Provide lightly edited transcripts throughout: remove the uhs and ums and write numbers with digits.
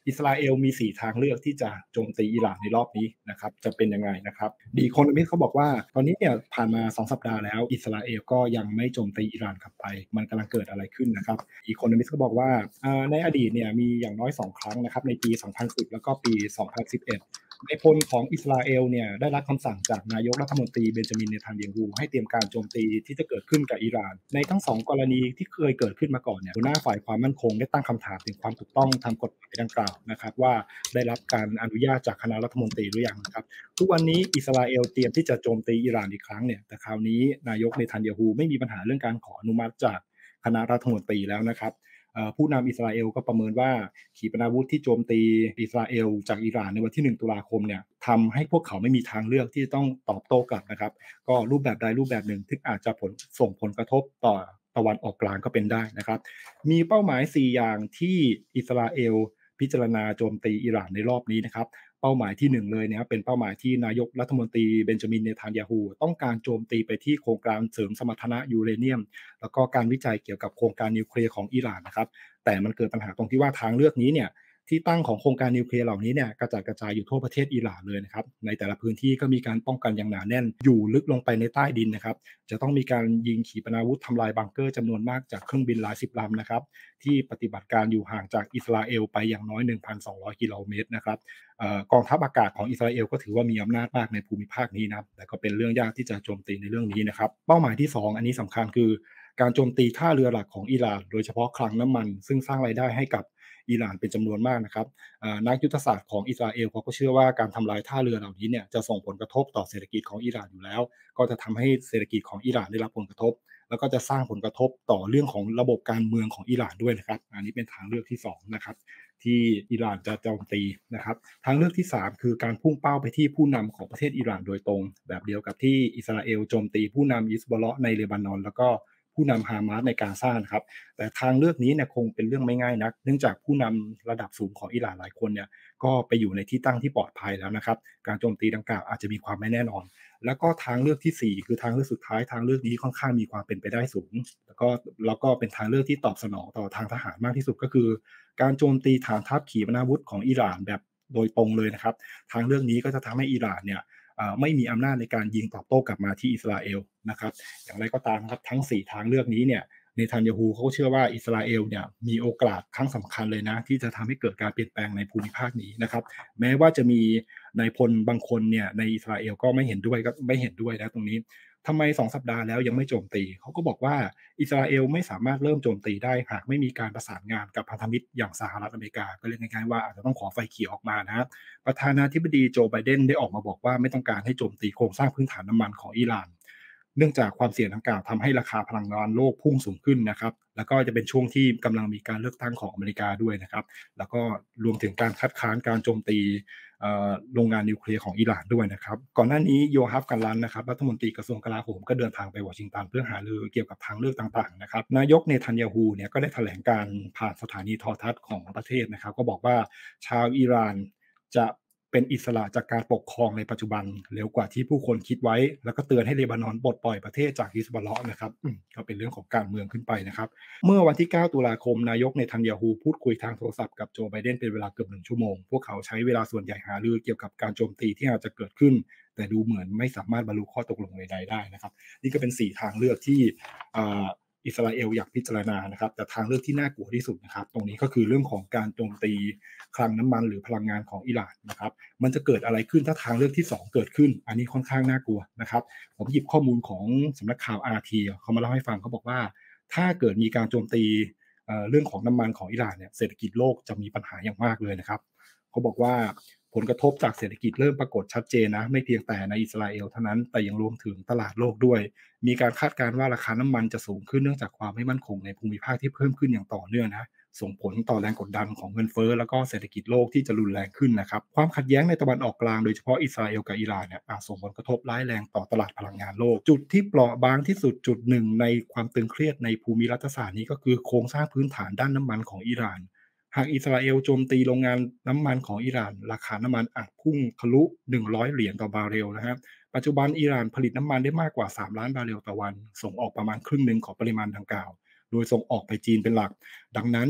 อิสราเอลมี4ทางเลือกที่จะโจมตีอิหร่านในรอบนี้นะครับจะเป็นยังไงนะครับ The Economist เขาบอกว่าตอนนี้เนี่ยผ่านมา2สัปดาห์แล้วอิสราเอลก็ยังไม่โจมตีอิหร่านกลับไปมันกำลังเกิดอะไรขึ้นนะครับ The Economist ก็บอกว่าในอดีตเนี่ยมีอย่างน้อย2ครั้งนะครับในปี2010แล้วก็ปี2011นายพลของอิสราเอลเนี่ยได้รับคำสั่งจากนายกรัฐมนตรีเบนจามินเนทันยาฮูให้เตรียมการโจมตีที่จะเกิดขึ้นกับอิหร่านในทั้ง2กรณีที่เคยเกิดขึ้นมาก่อนเนี่ยหัวหน้าฝ่ายความมั่นคงได้ตั้งคำถามถึงความถูกต้องทางกฎหมายดังกล่าวนะครับว่าได้รับการอนุญาตจากคณะรัฐมนตรีหรือยังนะครับทุกวันนี้อิสราเอลเตรียมที่จะโจมตีอิหร่านอีกครั้งเนี่ยแต่คราวนี้นายกเนทันยาฮูไม่มีปัญหาเรื่องการขออนุมัติจากคณะรัฐมนตรีแล้วนะครับผู้นำอิสราเอลก็ประเมินว่าขีปนาวุธที่โจมตีอิสราเอลจากอิหร่านในวันที่1ตุลาคมเนี่ยทำให้พวกเขาไม่มีทางเลือกที่จะต้องตอบโต้กลับนะครับก็รูปแบบใดรูปแบบหนึ่งที่อาจจะส่งผลกระทบต่อตะวันออกกลางก็เป็นได้นะครับมีเป้าหมาย4อย่างที่อิสราเอลพิจารณาโจมตีอิหร่านในรอบนี้นะครับเป้าหมายที่1เลยนะครับเป็นเป้าหมายที่นายกรัฐมนตรีเบนจามินเนทันยาฮูต้องการโจมตีไปที่โครงการเสริมสมรรถนะยูเรเนียมแล้วก็การวิจัยเกี่ยวกับโครงการนิวเคลียร์ของอิหร่านนะครับแต่มันเกิดปัญหาตรงที่ว่าทางเลือกนี้เนี่ยที่ตั้งของโครงการนิวเคลียร์เหล่านี้เนี่ยกระจัดกระจายอยู่ทั่วประเทศอิหร่านเลยนะครับในแต่ละพื้นที่ก็มีการป้องกันอย่างหนาแน่นอยู่ลึกลงไปในใต้ดินนะครับจะต้องมีการยิงขีปนาวุธทำลายบังเกอร์จำนวนมากจากเครื่องบินหลายสิบลำนะครับที่ปฏิบัติการอยู่ห่างจากอิสราเอลไปอย่างน้อย 1,200 กิโลเมตรนะครับกองทัพอากาศของอิสราเอลก็ถือว่ามีอำนาจมากในภูมิภาคนี้นะแต่ก็เป็นเรื่องยากที่จะโจมตีในเรื่องนี้นะครับเป้าหมายที่2อันนี้สำคัญคือการโจมตีท่าเรือหลักของอิหร่านโดยเฉพาะคลังน้ำมันซึ่งสร้างรายได้ให้กับอิหร่านเป็นจำนวนมากนะครับนักยุทธศาสตร์ของอิสราเอลเขาก็เชื่อว่าการทำลายท่าเรือเหล่านี้เนี่ยจะส่งผลกระทบต่อเศรษฐกิจของอิหร่านอยู่แล้วก็จะทำให้เศรษฐกิจของอิหร่านได้รับผลกระทบแล้วก็จะสร้างผลกระทบต่อเรื่องของระบบการเมืองของอิหร่านด้วยนะครับอันนี้เป็นทางเลือกที่2นะครับที่อิหร่านจะโจมตีนะครับทางเลือกที่3คือการพุ่งเป้าไปที่ผู้นำของประเทศอิหร่านโดยตรงแบบเดียวกับที่อิสราเอลโจมตีผู้นำฮิซบอลเลาะห์ในเลบานอนแล้วก็ผู้นำฮามาสในกาซานะครับแต่ทางเลือกนี้เนี่ยคงเป็นเรื่องไม่ง่ายนักเนื่องจากผู้นำระดับสูงของอิหร่านหลายคนเนี่ยก็ไปอยู่ในที่ตั้งที่ปลอดภัยแล้วนะครับการโจมตีดังกล่าวอาจจะมีความไม่แน่นอนแล้วก็ทางเลือกที่4คือทางเลือกสุดท้ายทางเลือกนี้ค่อนข้างมีความเป็นไปได้สูงแล้วก็เป็นทางเลือกที่ตอบสนองต่อทางทหารมากที่สุดก็คือการโจมตีฐานทัพขีปนาวุธของอิหร่านแบบโดยตรงเลยนะครับทางเลือกนี้ก็จะทำให้อิหร่านเนี่ยไม่มีอำนาจในการยิงตอบโต้กลับมาที่อิสราเอลนะครับอย่างไรก็ตามครับทั้ง4ทางเลือกนี้เนี่ยเนทันยาฮูเขาเชื่อว่าอิสราเอลเนี่ยมีโอกาสครั้งสำคัญเลยนะที่จะทำให้เกิดการเปลี่ยนแปลงในภูมิภาคนี้นะครับแม้ว่าจะมีนายพลบางคนเนี่ยในอิสราเอลก็ไม่เห็นด้วยนะตรงนี้ทำไม2สัปดาห์แล้วยังไม่โจมตีเขาก็บอกว่าอิสราเอลไม่สามารถเริ่มโจมตีได้หากไม่มีการประสานงานกับพันธมิตรอย่างสหรัฐอเมริกาก็เรียกง่ายๆว่าอาจจะต้องขอไฟเขียวออกมานะประธานาธิบดีโจไบเดนได้ออกมาบอกว่าไม่ต้องการให้โจมตีโครงสร้างพื้นฐานน้ำมันของอิหร่านเนื่องจากความเสี่ยงดังกล่าวทำให้ราคาพลังงานโลกพุ่งสูงขึ้นนะครับแล้วก็จะเป็นช่วงที่กำลังมีการเลือกตั้งของอเมริกาด้วยนะครับแล้วก็รวมถึงการคัดค้านการโจมตีโรงงานนิวเคลียร์ของอิหร่านด้วยนะครับก่อนหน้านี้โยฮัฟกันลันนะครับรัฐมนตรีกระทรวงกลาโหมก็เดินทางไปวอชิงตันเพื่อหารือเกี่ยวกับทางเลือกต่างๆนะครับนายกเนทันยาฮูเนี่ยก็ได้แถลงการผ่านสถานีโทรทัศน์ของประเทศนะครับก็บอกว่าชาวอิหร่านจะเป็นอิสระจากการปกครองในปัจจุบันเร็วกว่าที่ผู้คนคิดไว้แล้วก็เตือนให้เลบานอนปลดปล่อยประเทศจากฮิซบอลเลาะห์นะครับก็เป็นเรื่องของการเมืองขึ้นไปนะครับเมื่อวันที่9ตุลาคมนายกเนทันยาฮูพูดคุยทางโทรศัพท์กับโจไบเดนเป็นเวลาเกือบ1ชั่วโมงพวกเขาใช้เวลาส่วนใหญ่หารือเกี่ยวกับการโจมตีที่อาจจะเกิดขึ้นแต่ดูเหมือนไม่สามารถบรรลุข้อตกลงใดๆได้นะครับนี่ก็เป็น4ทางเลือกที่อิสราเอลอยากพิจารณานะครับแต่ทางเลือกที่น่ากลัวที่สุดนะครับตรงนี้ก็คือเรื่องของการโจมตีคลังน้ำมันหรือพลังงานของอิหร่านนะครับมันจะเกิดอะไรขึ้นถ้าทางเลือกที่2เกิดขึ้นอันนี้ค่อนข้างน่ากลัวนะครับผมหยิบข้อมูลของสำนักข่าว RT เขามาเล่าให้ฟังเขาบอกว่าถ้าเกิดมีการโจมตีเรื่องของน้ำมันของอิหร่านเนี่ยเศรษฐกิจโลกจะมีปัญหาอย่างมากเลยนะครับเขาบอกว่าผลกระทบจากเศรษฐกิจเริ่มปรากฏชัดเจนนะไม่เพียงแต่ในอิสราเอลเท่านั้นแต่ยังรวมถึงตลาดโลกด้วยมีการคาดการณ์ว่าราคาน้ำมันจะสูงขึ้นเนื่องจากความไม่มั่นคงในภูมิภาคที่เพิ่มขึ้นอย่างต่อเนื่องนะส่งผลต่อแรงกดดันของเงินเฟ้อแล้วก็เศรษฐกิจโลกที่จะรุนแรงขึ้นนะครับความขัดแย้งในตะวันออกกลางโดยเฉพาะอิสราเอลกับอิหร่านเนี่ยอาจส่งผลกระทบร้ายแรงต่อตลาดพลังงานโลกจุดที่เปราะบางที่สุดจุดหนึ่งในความตึงเครียดในภูมิรัฐศาสตร์นี้ก็คือโครงสร้างพื้นฐานด้านน้ำมันของอิหร่าน หากอิสราเอลโจมตีโรงงานน้ำมันของอิหร่านราคาน้ำมันอาจพุ่งทะลุ$100ต่อบาร์เรลนะครับปัจจุบันอิหร่านผลิตน้ำมันได้มากกว่า3ล้านบาร์เรลต่อวันส่งออกประมาณครึ่งหนึ่งของปริมาณดังกล่าวโดยส่งออกไปจีนเป็นหลักดังนั้นเนี่ย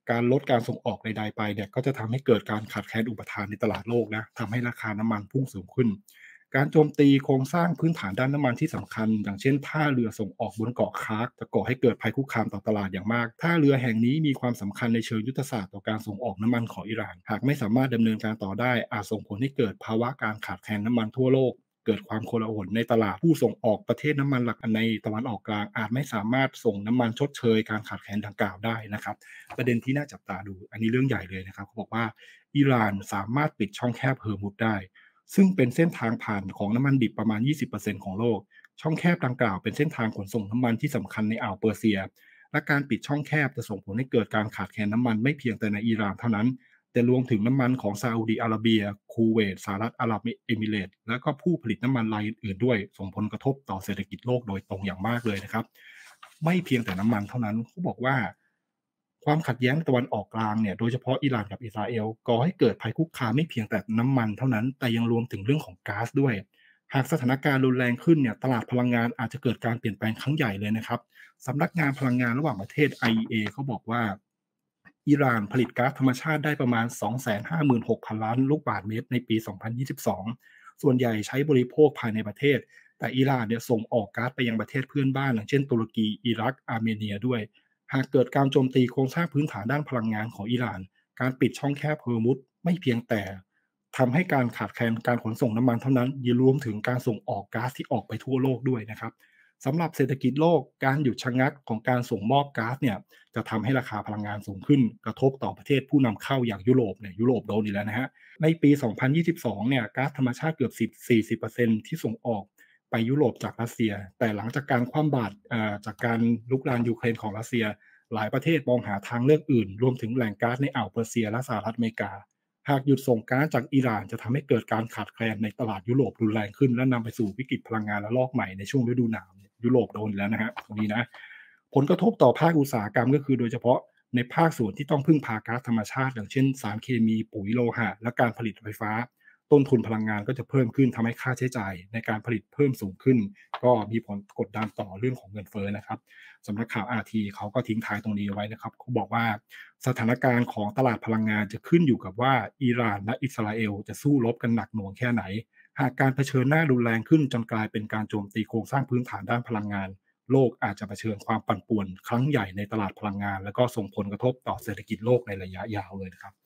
การลดการส่งออกใดๆไปเนี่ยก็จะทำให้เกิดการขาดแคลนอุปทานในตลาดโลกนะทำให้ราคาน้ำมันพุ่งสูงขึ้นการโจมตีโครงสร้างพื้นฐานด้านน้ำมันที่สำคัญอย่างเช่นท่าเรือส่งออกบนเกาะคาร์กจะก่อให้เกิดภัยคุกคามต่อตลาดอย่างมากท่าเรือแห่งนี้มีความสำคัญในเชิงยุทธศาสตร์ต่อการส่งออกน้ำมันของอิหร่านหากไม่สามารถดำเนินการต่อได้อาจส่งผลให้เกิดภาวะการขาดแคลนน้ำมันทั่วโลก เกิดความโกลาหลในตลาดผู้ส่งออกประเทศน้ำมันหลักในตะวันออกกลางอาจไม่สามารถส่งน้ำมันชดเชยการขาดแคลนดังกล่าวได้นะครับประเด็นที่น่าจับตาดูอันนี้เรื่องใหญ่เลยนะครับเขาบอกว่าอิหร่านสามารถปิดช่องแคบเฮอร์มุซได้ซึ่งเป็นเส้นทางผ่านของน้ำมันดิบประมาณ 20%ของโลกช่องแคบดังกล่าวเป็นเส้นทางขนส่งน้ำมันที่สำคัญในอ่าวเปอร์เซียและการปิดช่องแคบจะส่งผลให้เกิดการขาดแคลนน้ำมันไม่เพียงแต่ในอิหร่านเท่านั้น แต่รวมถึงน้ำมันของซาอุดิอาระเบียคูเวตสหรัฐอาหรับเอมิเรตส์และก็ผู้ผลิตน้ำมันรายอื่นๆด้วยส่งผลกระทบต่อเศรษฐกิจโลกโดยตรงอย่างมากเลยนะครับไม่เพียงแต่น้ำมันเท่านั้นเขาบอกว่าความขัดแย้งตะวันออกกลางเนี่ยโดยเฉพาะอิหร่านกับอิสราเอลก่อให้เกิดภัยคุกคามไม่เพียงแต่น้ำมันเท่านั้นแต่ยังรวมถึงเรื่องของก๊าซด้วยหากสถานการณ์รุนแรงขึ้นเนี่ยตลาดพลังงานอาจจะเกิดการเปลี่ยนแปลงครั้งใหญ่เลยนะครับสำนักงานพลังงานระหว่างประเทศ IEA เขาบอกว่า อิหร่านผลิตก๊าซธรรมชาติได้ประมาณ 256,000 ล้านลูกบาศก์เมตรในปี 2022 ส่วนใหญ่ใช้บริโภคภายในประเทศ แต่อิหร่านเนี่ยส่งออกก๊าซไปยังประเทศเพื่อนบ้านอย่างเช่นตุรกี อิรัก อาร์เมเนียด้วย หากเกิดการโจมตีโครงสร้างพื้นฐานด้านพลังงานของอิหร่าน การปิดช่องแคบฮอร์มุซไม่เพียงแต่ทำให้การขาดแคลนการขนส่งน้ำมันเท่านั้นยังรวมถึงการส่งออกก๊าซที่ออกไปทั่วโลกด้วยนะครับ สำหรับเศรษฐกิจโลกการหยุดชะงักของการส่งมอบก๊าซเนี่ยจะทำให้ราคาพลังงานสูงขึ้นกระทบต่อประเทศผู้นำเข้าอย่างยุโรปเนี่ยยุโรปโดนอีกแล้วนะฮะในปี 2022 เนี่ยก๊าซธรรมชาติเกือบ40%ที่ส่งออกไปยุโรปจากรัสเซียแต่หลังจากการคว่ำบาตรจากการลุกรานยูเครนของรัสเซียหลายประเทศมองหาทางเลือกอื่นรวมถึงแหล่งก๊าซในอ่าวเปอร์เซียและสหรัฐอเมริกาหากหยุดส่งก๊าซจากอิหร่านจะทำให้เกิดการขาดแคลนในตลาดยุโรปรุนแรงขึ้นและนำไปสู่วิกฤตพลังงานระลอกใหม่ในช่วงฤดูหนาว ยุโรปโดนแล้วนะฮะตรงนี้นะผลกระทบต่อภาคอุตสาหกรรมก็คือโดยเฉพาะในภาคส่วนที่ต้องพึ่งพาก๊าซธรรมชาติอย่างเช่นสารเคมีปุ๋ยโลหะและการผลิตไฟฟ้าต้นทุนพลังงานก็จะเพิ่มขึ้นทำให้ค่าใช้จ่ายในการผลิตเพิ่มสูงขึ้นก็มีผลกดดันต่อเรื่องของเงินเฟ้อนะครับสำนักข่าว RT เขาก็ทิ้งท้ายตรงนี้ไว้นะครับเขาบอกว่าสถานการณ์ของตลาดพลังงานจะขึ้นอยู่กับว่าอิหร่านและอิสราเอลจะสู้รบกันหนักหน่วงแค่ไหน หากการเผชิญหน้ารุนแรงขึ้นจนกลายเป็นการโจมตีโครงสร้างพื้นฐานด้านพลังงานโลกอาจจะเผชิญความปั่นป่วนครั้งใหญ่ในตลาดพลังงานและก็ส่งผลกระทบต่อเศรษฐกิจโลกในระยะยาวเลยนะครับ